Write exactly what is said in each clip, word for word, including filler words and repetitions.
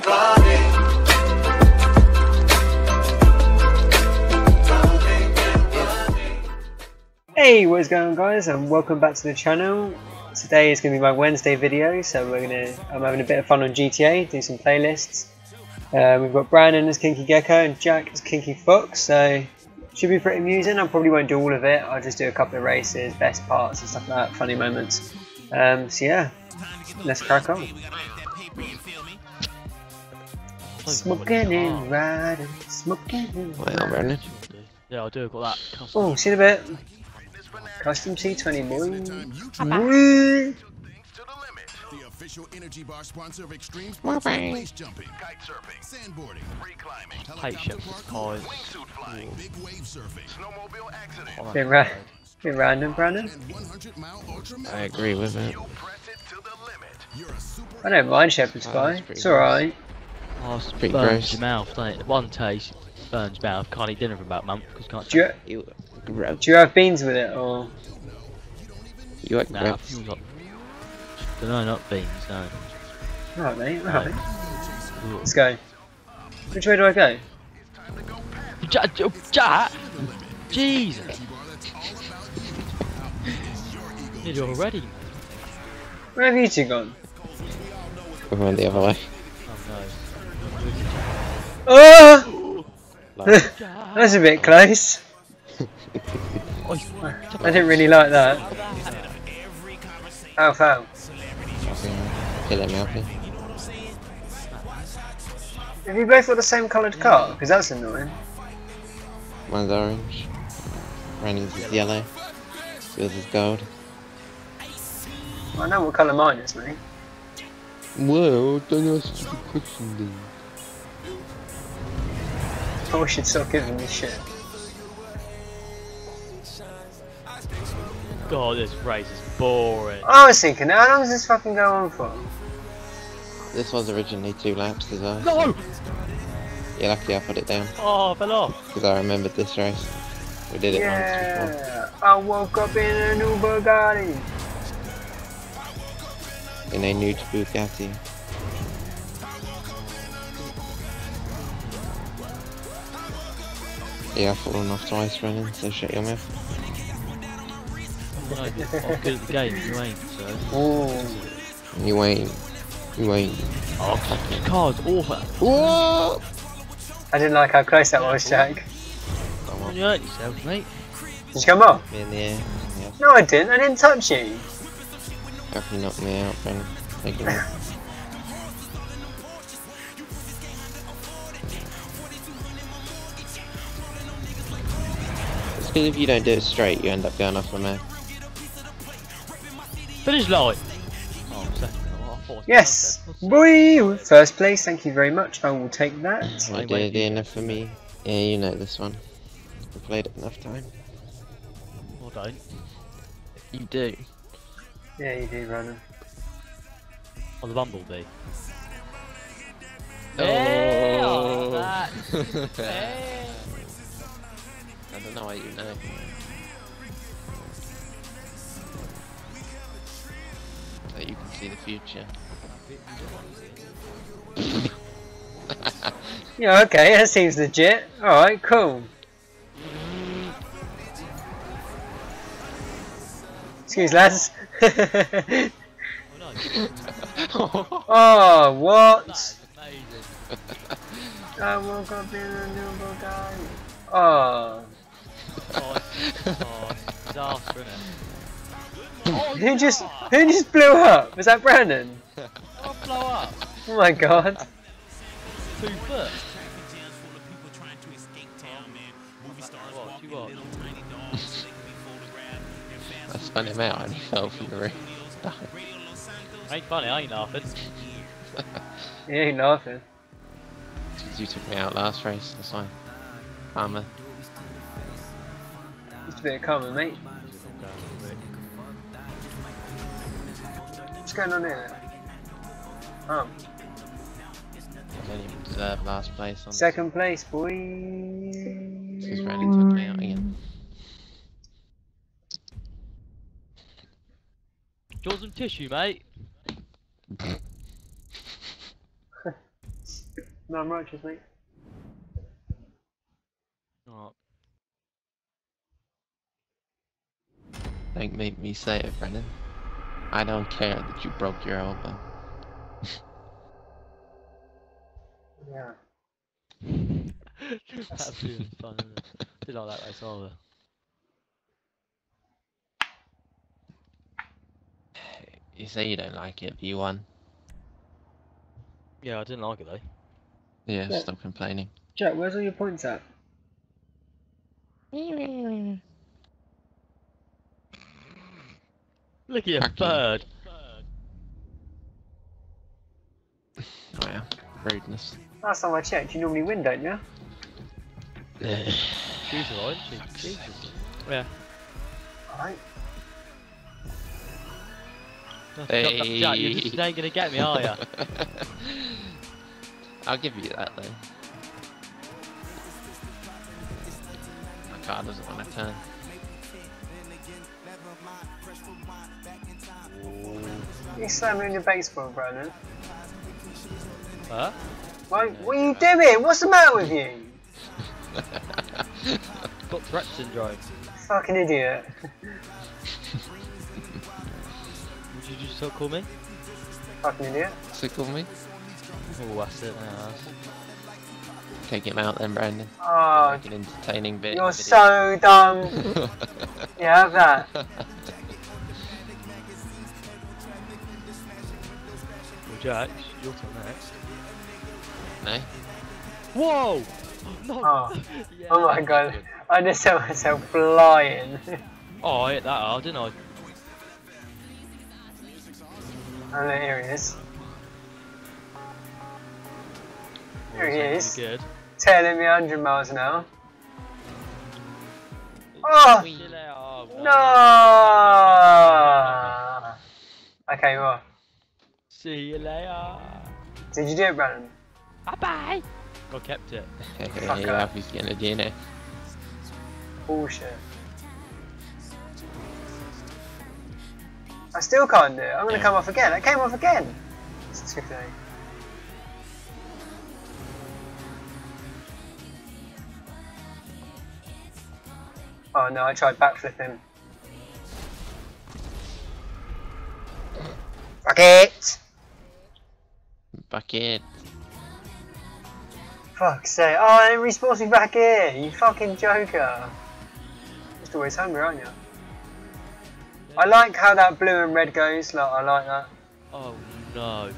Hey, what's going on guys, and welcome back to the channel. Today is going to be my Wednesday video, so we're gonna I'm having a bit of fun on G T A, do some playlists. Uh, we've got Brandon as Kinky Gecko and Jack as Kinky Fox, so should be pretty amusing. I probably won't do all of it, I'll just do a couple of races, best parts and stuff like that, funny moments. Um, so yeah, let's crack on. Smoking and riding, smoking and Wait on, Brandon. Yeah, I do, I've got that custom. Oh, see in a bit. Custom C twenty boy. The official energy bar sponsor of extreme sports like base jumping, kite surfing, sandboarding, free climbing, Hate Shepherd's Pies. wingsuit flying, big wave surfing, snowmobile accident, Bit, ra bit random, Brandon. one hundred mile ultra I agree with it. you press it to the limit. You're a super I don't mind Shepherd's Oh, Pie. that's pretty It's alright. Oh, it's Pretty burns gross. your mouth, don't it? One taste, burns your mouth. Can't eat dinner for about a month because can't. Do you, You, gross. do you have beans with it or? You like Nah, gross. I've got. No, not beans. No. Alright, mate. Alright. Ugh. Let's go. Which way do I go? Jack, Jack, Jesus. Did already? Where have you two gone? We went the other way. Oh Oh! Like, That's a bit close. no. I didn't really like that. Ow, ow. kill him, Alfie. Have you both got the same coloured car? Because that's annoying. Mine's orange. Brandon's is yellow. Yours is gold. I know what colour mine is, mate. Whoa, don't ask the question, dude. I should stop giving me shit. God, this race is boring. I was thinking, how long does this fucking go on for? This was originally two laps as well. No! Yeah, luckily I put it down. Oh, I fell off. Because I remembered this race. We did it once before. Yeah, I woke up in a new Bugatti. In a new Bugatti. Yeah, I've fallen off twice, Brandon, so shut your mouth. No, I'm good at the game, you ain't, so. Oh, You ain't. You ain't. Oh, the car's awful. Whoa! I didn't like how close that was, Jack. Come on. You hurt yourself, mate. Did you come off? Me in the air. Yeah. No, I didn't. I didn't touch you. Hope you knocked me out, Brandon. Thank you. It's because if you don't do it straight, you end up going off the map. Finish line. Oh, second. Oh, I thought it was Yes. first. Boy, first place. Thank you very much. I will take that. I did it enough for me. Yeah, you know this one. We played it enough time. Or don't. You do. Yeah, you do, Brandon. On the Bumblebee. Oh. Yeah, oh, that. Yeah. I don't know why you know. So you can see the future. Yeah, okay, that seems legit. Alright, cool. Excuse lads. Oh, what? That's amazing. I woke up in a new Bugatti. Oh. Oh, oh, disaster, innit? Who just, who just blew up? Was that Brandon? I'll blow up. Oh my god. Two foot. What, you what? I spun him out and he fell from the roof. Ain't funny, I ain't laughing. He ain't laughing. You took me out last race, that's fine. Farmer. Just a bit of karma, mate. What's going on here? Oh, I don't even deserve last place on second place, boy. Because Randy took me out again. Do you want some tissue, mate? No, I'm righteous, mate. Oh, Don't make me say it, Brennan. I don't care that you broke your elbow. Yeah. that'd be fun, isn't it? Didn't like that race either. You say you don't like it, but you won. Yeah, I didn't like it though. Yeah, Yeah. stop complaining. Jack, where's all your points at? Look at your Fuck you. bird. Oh yeah, rudeness. Last time I checked, you normally win, don't you? She's right, isn't she? Jesus. Yeah. Alright. Hey. Jack, you just ain't gonna get me, are ya? I'll give you that though. My car doesn't want to turn. You slamming your baseball, Brandon. Huh? Why, what are you doing? What's the matter with you? Got Tourette syndrome. Fucking idiot. Would you just so call me? Fucking idiot. Sickle me. Oh, that's it now. Take him out then, Brandon. Oh, Make an entertaining bit. you're video. so dumb. Yeah, have that. Well, Jack, your turn next. No? Whoa! No! Oh, Yeah. oh my god. I just saw myself flying. Oh, I hit that hard, didn't I? Oh, no, here he is. Here he is. Good. Telling me one hundred miles an hour. Oh! See you later. Oh, No! Okay, well. See you later. Did you do it, Brandon? Bye bye. I kept it. Fuck Yeah, up. he's getting a D N A. Bullshit. I still can't do it. I'm gonna Yeah. come off again. It came off again. It's too late. Oh no, I tried backflipping. Fuck it! Bucket. Fuck's sake. Oh, and it respawns me back here! You fucking joker! Just always hungry, aren't you? I like how that blue and red goes, like, I like that. Oh no.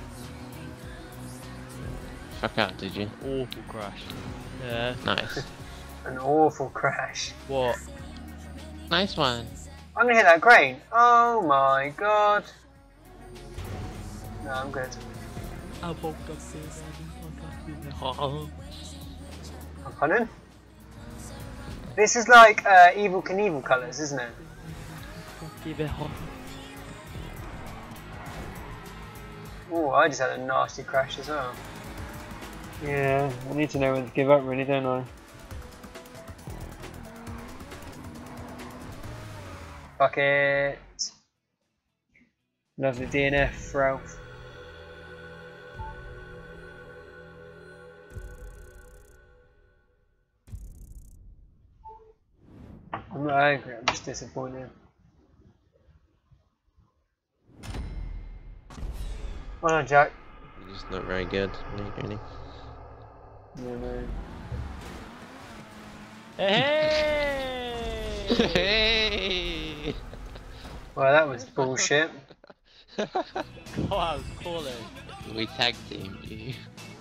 Fuck out, did you? Awful crash. Yeah. Nice. An awful crash. What? Nice one. I'm gonna hit that crane. Oh my god. No, I'm good. I woke up I'm pardon? This is like uh, Evil Knievel colours, isn't it? Oh, I just had a nasty crash as well. Yeah, I need to know when to give up really, don't I? Fuck it. Lovely D N F, Ralph. I'm not angry, I'm just disappointed. Well done, Jack. You're just not very good, really. No, no. Hey! Hey! Well, that was bullshit. God, I was calling. We tag teamed you.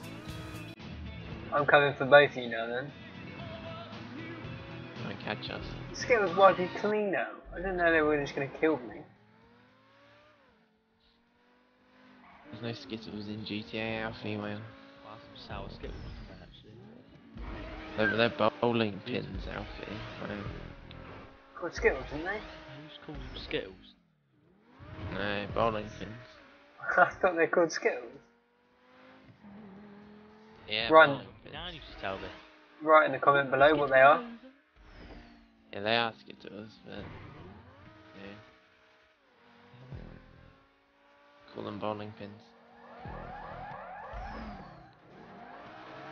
I'm coming for both of you now then. Might catch us. Skit was wiped you clean now. I didn't know they were just going to kill me. There's no Skittles in G T A Alpha, man. Wow, some sour skittles actually. They're, they're bowling pins, Alfie. Right? Called Skittles, didn't they? Who's called them skittles? No, bowling pins. I thought they were called Skittles. Yeah, Run. bowling pins. Now you just tell me. Write in the comment below what they are. Yeah, they are Skittles, but yeah. Call them bowling pins.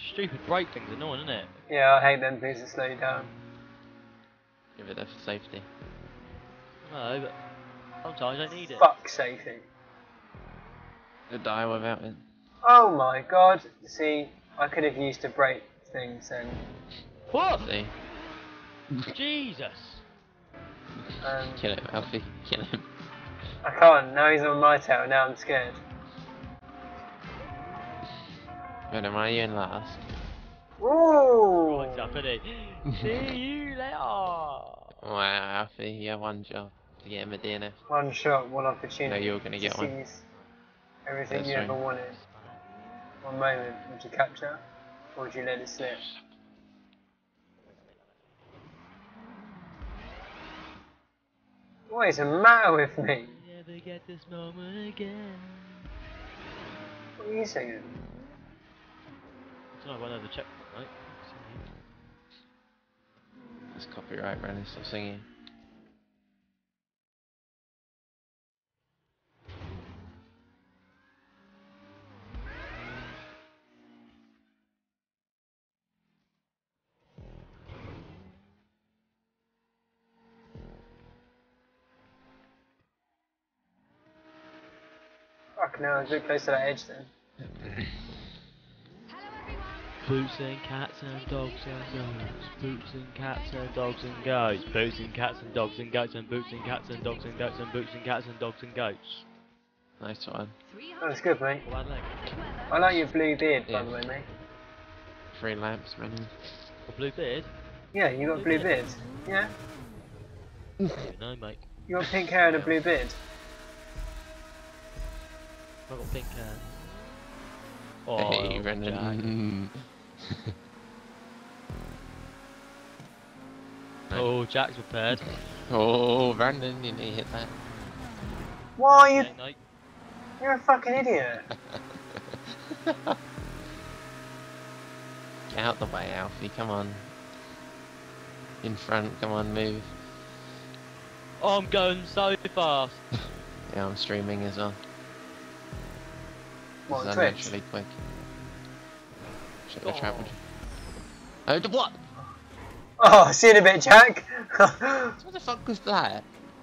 stupid brake thing's annoying, isn't it? Yeah, I hate them things that slow you down. Give it there for safety. No, but sometimes I need it. Fuck safety. To die without it. Oh my god. See, I could have used a brake thing then. What? See? Jesus! Um, Kill him, Alfie. Kill him. I can't. Now he's on my tail. Now I'm scared. Venom, are you in last? Ooh! What's up, innit? See you later! Wow, Alfie, you have one job to get him a D N F. One shot, one opportunity. No, you're gonna get to one. seize everything That's you ever right. wanted. One moment, would you capture? Or would you let it slip? What is the matter with me? Never get this moment again. What are you singing? So I went over check, right? That's copyright, Brennan, stop singing. Fuck no, I was a bit close to that edge then. Boots and cats and dogs and goats. Boots and cats and dogs and goats. Boots and cats and dogs and goats and boots and cats and dogs and goats and boots and cats and dogs and goats. Nice one. That was good, mate. What leg? I like your blue beard, by Yeah. the way, mate. Three lamps, Brennan. A blue beard? Yeah, you got blue beard. Yeah? I don't know, mate. You got pink hair and a blue beard. I've got pink hair. Oh, Hey, Jack. Brendan. Oh, Jack's prepared. Oh, Brandon, you need to hit that. Why are you? Hey, mate. You're a fucking idiot. Get out the way, Alfie, come on. In front, come on, move. Oh, I'm going so fast. Yeah, I'm streaming as well. What, This is Twitch? unnaturally quick. Shut the trap. Oh, the what? Oh, see you in a bit, Jack. What the fuck was that?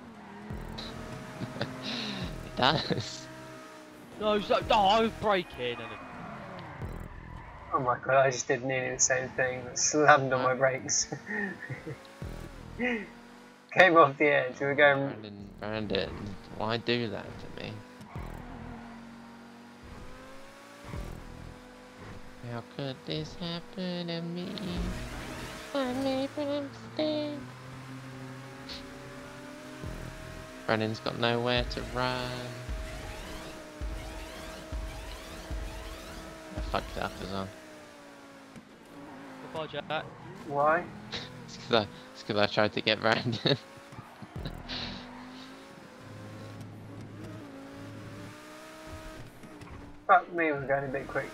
It does. No, so, no, I was braking and it, Oh my god, I just did nearly the same thing. Slammed on my brakes. Came off the edge. We were going. Brandon, Brandon, why do that to me? How could this happen to me? I made a mistake. Brandon's got nowhere to run. I fucked up as well. goodbye, Jack. Why? It's because I, it's 'cause I tried to get Brandon. Fuck me, we're going a bit quick.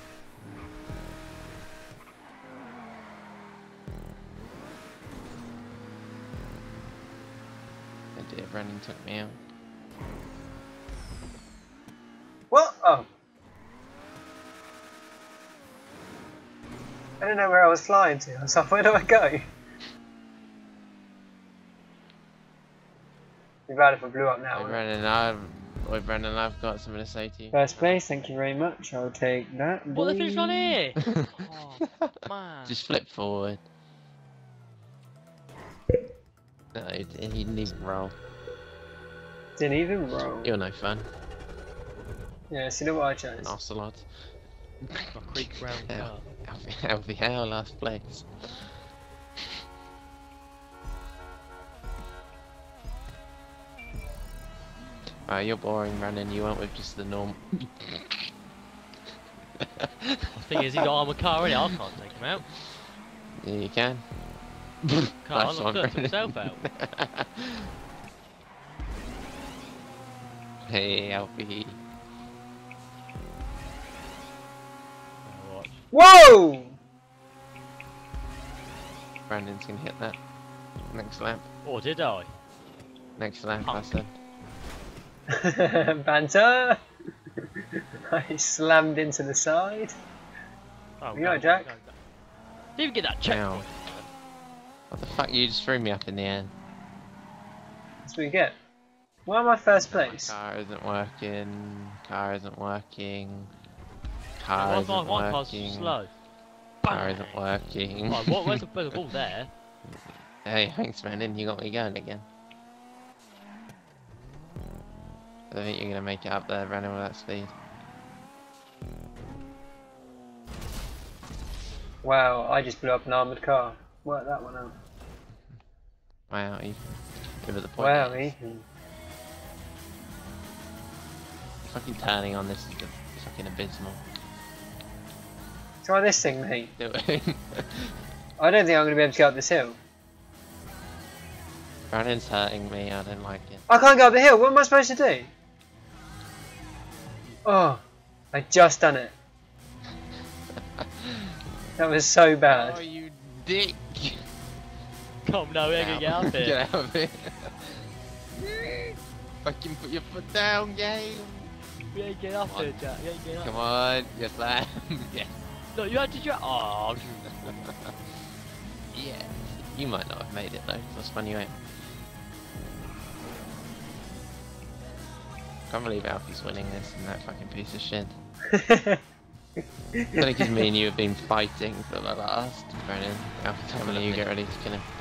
Oh dear, Brandon took me out. What? Oh. I don't know where I was flying to. I was like, where do I go? It'd be bad if I blew up now. Hey, wouldn't it? Brandon, I've, oh, Brandon, I've got something to say to you. First place, thank you very much. I'll take that. What, the finish boy. on here? Oh, man. Just flip forward. No, he he didn't even roll. Didn't even roll. You're no fun. Yeah, see the what I chose. An ocelot. My creek round Hell, car. Alfie, Alfie, hell, last place. Right, you're boring, Brandon. You went with just the norm. The thing is, he got armored car in it. I can't take him out. Yeah, you can. Can't. Nice I'm one, not Brandon. himself out. Hey, Alfie. Oh, watch. Whoa! Brandon's gonna hit that. Next lap. Or did I? Next lap, I Punk. said. Banter! I slammed into the side. Oh, You alright, Jack? Didn't even get that checkpoint. What the fuck? You just threw me up in the air. That's what you get. Why am I first My place? car isn't working. Car isn't working. Car Why is isn't my one car's working. slow? Car isn't working. Oh, what, where's the, where's the ball there? Hey, thanks, man. You got me going again. I don't think you're gonna make it up there running with that speed. Wow, I just blew up an armoured car. Work that one out. Wow, Ethan. Give it the point. Wow, Ethan. Fucking turning on this is fucking abysmal. Try this thing, mate. Do it. I don't think I'm going to be able to get up this hill. Brandon's hurting me, I don't like it. I can't go up the hill. What am I supposed to do? Oh, I just done it. That was so bad. Oh, you dick! Come no, we're gonna get up here. Get out of here. Fucking put your foot down, game. We ain't getting up here, Jack. We ain't getting up. Come on, yes, I am. Yeah. No, you had to try. Oh, Yeah. You might not have made it though. That's funny, right? Can't believe Alfie's winning this and that fucking piece of shit. I think because me and you have been fighting for the last. Brennan, Alfie's coming to you, get ready to kill him.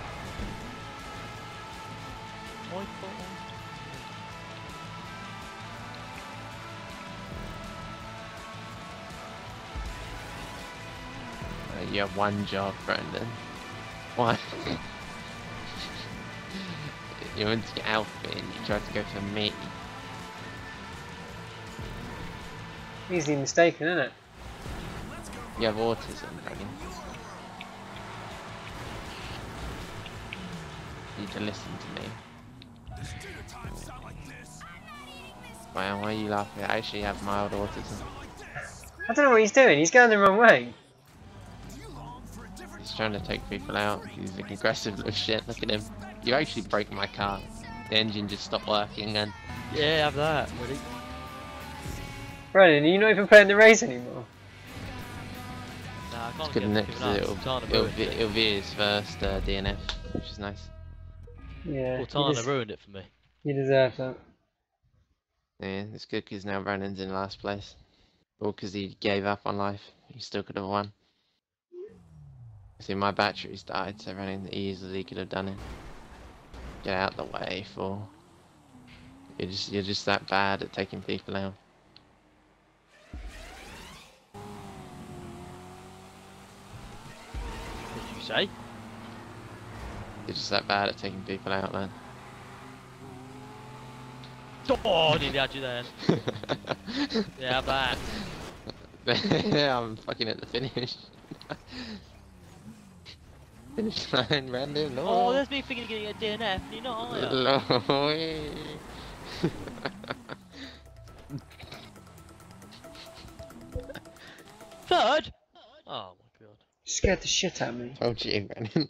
Uh, you have one job, Brendan. One. You went to get Alfie and you tried to go for me. Easily mistaken, isn't it? You have autism, Brennan. You need to listen to me. Wow, why are you laughing? I actually have mild autism. I don't know what he's doing. He's going the wrong way. He's trying to take people out. He's like aggressive little shit. Look at him. You actually broke my car. The engine just stopped working and... yeah, have that. Ready? Brandon, are you not even playing the race anymore? Nah, I can't It's good in get it given because up. it'll, Cortana it'll, ruined be, it. it'll be his first uh, D N F, which is nice. Yeah. You, Cortana des ruined it for me. you deserve that. Yeah, it's good because now Brandon's in last place. Or because he gave up on life. He still could have won. See, my batteries died, so Brandon easily could have done it. Get out the way, fool. You're just, you're just that bad at taking people out. What did you say? You're just that bad at taking people out, man. Oh, I nearly had you there. Yeah, have that. Yeah, I'm fucking at the finish. Finish line, Brandon. No. Oh, there's me thinking of getting a D N F, and you're not, are you? No. Third? Oh my god. Scared the shit out of me. Told you, Brandon.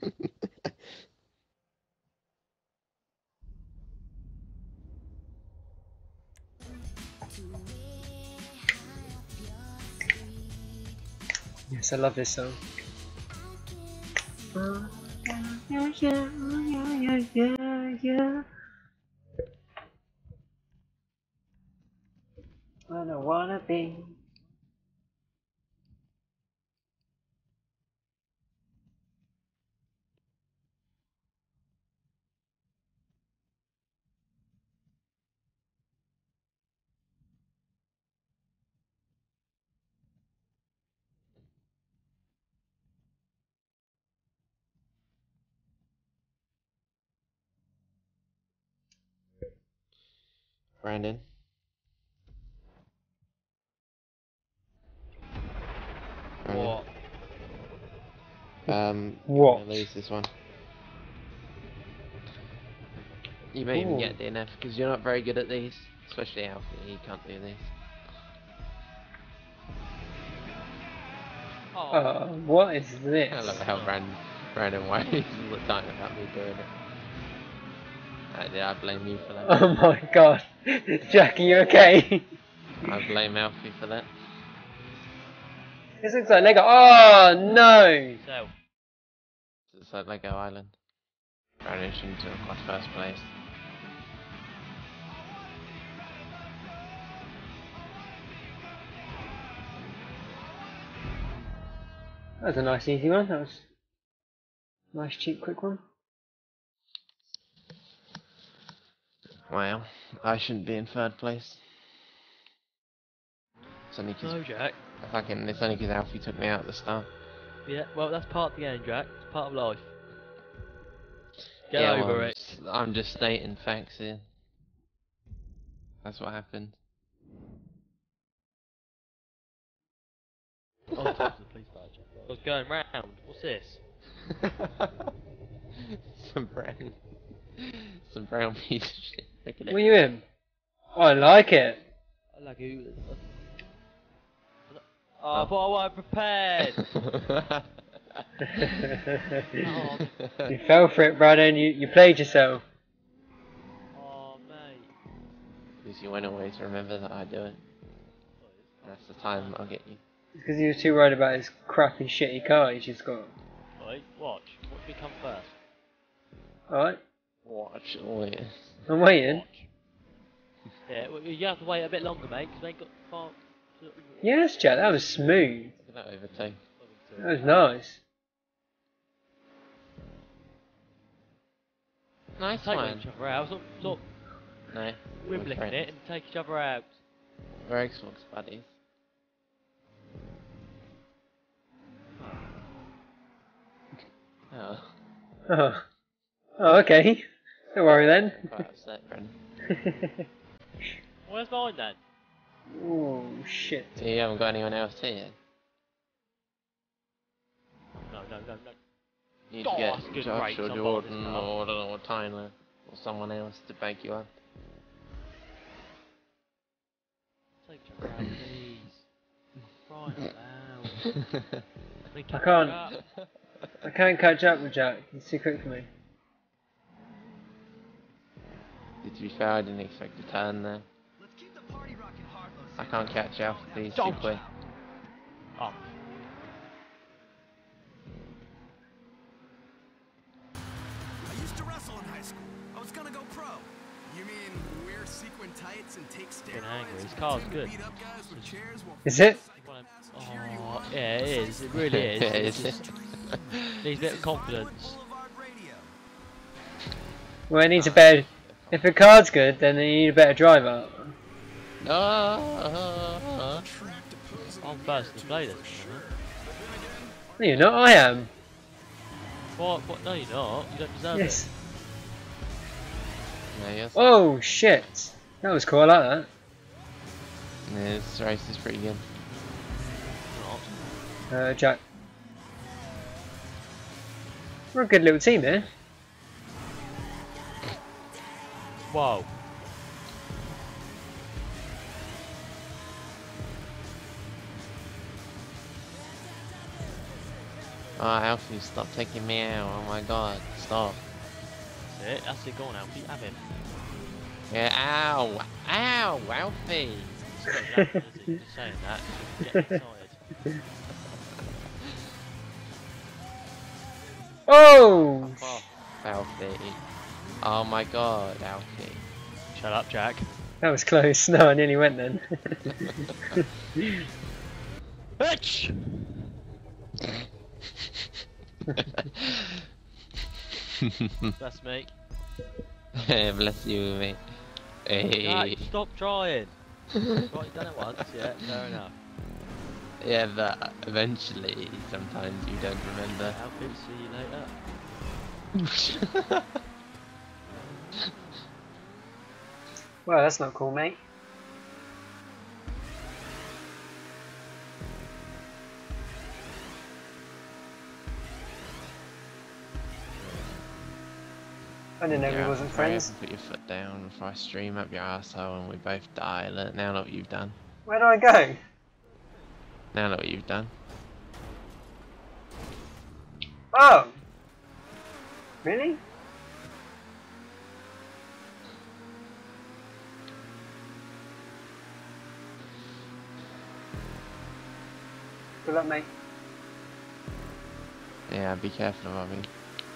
Yes, I love this song. Oh, yeah, yeah, yeah, yeah, yeah, yeah. I don't wanna be. Brandon. Brandon. What? Um, What? I'm gonna lose this one. You may even Ooh. get D N F because you're not very good at these, especially Alfie. You can't do these. Oh. Uh, what is this? I love how Brandon, Brandon worries all the time about me doing it. Uh, yeah, I blame you for that. Oh my god. Jack, are you okay? I blame Alfie for that. This looks like Lego. Oh no! So, It's like Lego Island. Brownish into class first place. That was a nice easy one. That was a nice cheap quick one. Well, I shouldn't be in third place. It's only no, because Jack. fucking it's only because Alfie took me out at the start. Yeah, well, that's part of the game, Jack. It's part of life. Get yeah, over well, I'm it. just, I'm just stating facts here. That's what happened. Oh, talk to the police badge. I was going round. What's this? Some brown, some brown piece of shit. Look at What are it. you in? Oh, I like it. I like it. Oh, but I wasn't prepared. Oh. You fell for it, Brandon. You you played yourself. Oh, mate. Because you went away to remember that I do it. That's the time I'll get you. It's because he was too worried about his crappy, shitty car he's just got. Wait, watch. Watch me come first. Alright, Watch, oh yeah. I'm waiting. Watch. Yeah, well, you have to wait a bit longer, mate, because we ain't got far. Yes, Jack, that was smooth. Look at that overtake. That was nice. Nice Take one. each other out. Stop, stop No. we're wibbling friends. it and take each other out. We're Xbox buddies. Oh, Oh, oh okay. Don't worry then. quite upset, Brendan. Where's mine then? Oh shit. So you haven't got anyone else here? No, no, no, no. You need Oh, to that's get good Josh brakes or on Jordan Bob, or, I don't know, or Tyler or someone else to back you up. Take each other out, please. Crying out loud. We I can can't. catch up. I can't catch up with Jack. He's too quick for me. To be fair, I didn't expect a turn there. I can't catch up with these two Don't. quick. Oh, I used to wrestle in high school. I was gonna go pro. You mean wear sequin tights and take getting steroids? angry. His and car's pretend to good. beat up guys with chairs while Is it? Wanna- Oh, yeah, it is. It really is. Yeah, It's it's- just needs a bit of confidence. Boulevard Radio. Well, it needs a better. If the card's good, then they need a better driver. No. I'm first to play this. No, you're not. I am. What? What? No, you're not. You don't deserve Yes. Yeah, yes. Oh shit. That was cool. I like that. Yeah, this race is pretty good. it. You're not. Uh, Jack. We're a good little team here. Whoa. Oh, Alfie, stop taking me out. Oh my god, stop. That's it. That's it. Go on, Alfie. Have him. Yeah, ow! Ow, Alfie! Just don't laugh, does he? Just saying that. Just getting excited. Oh! Fuck off, Alfie. Oh my god, Alfie. Shut up, Jack. That was close. No, I nearly went then. Bitch! That's me. Bless you, mate. Hey. Right, stop trying. Right, you've done it once, yeah, fair enough. Yeah, but eventually, sometimes you don't remember. Alfie, see you later. Well, that's not cool, mate. I didn't know we Yeah, wasn't hurry up friends. and put your foot down before I stream up your asshole and we both die. Look, now look what you've done. Where do I go? Now look what you've done. Oh! Really? Good luck, mate. Yeah, be careful of me.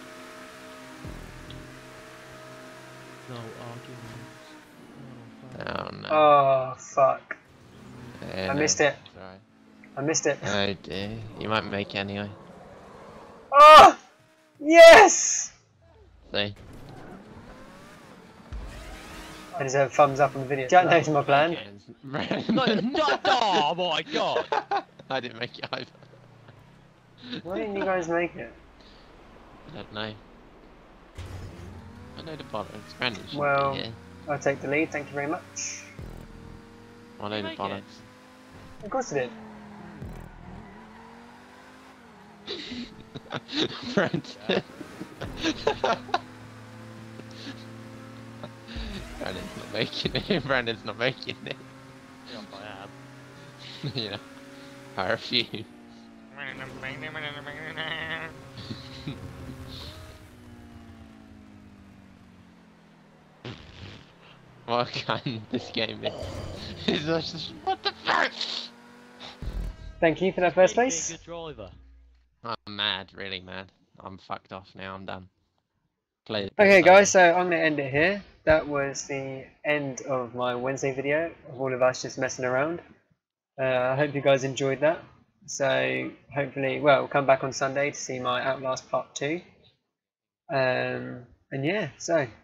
No arguments. Oh no. Oh, fuck. Yeah, I no, missed it. it's alright. I missed it. Oh dear, you might make it anyway. Oh! Yes! See? I deserve a thumbs up on the video. Jack knows my plan. No, no, oh my god! I didn't make it either. Why didn't you guys make it? I don't know. I know the bollocks. Brandon should Well- be here. I'll take the lead, thank you very much. I know the make it? bollocks. Of course I did. Brandon. Brandon's not making it. Brandon's not making it. Yes, I am. Yeah. I refuse. What kind this game is? It's just, what the fuck? Thank you for that first Being place. a good driver. I'm mad, really mad. I'm fucked off now, I'm done. Play Okay guys, so I'm going to end it here. That was the end of my Wednesday video of all of us just messing around. Uh, I hope you guys enjoyed that. So hopefully, well, we'll come back on Sunday to see my Outlast Part two. Um, and yeah, so hope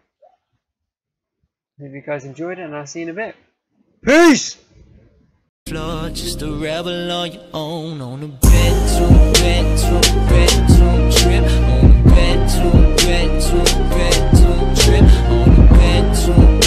you guys enjoyed it, and I'll see you in a bit. Peace! Floor, just a rebel on your own. On a bed to bed to bed to trip. On a bed to bed to bed to trip. On a bed to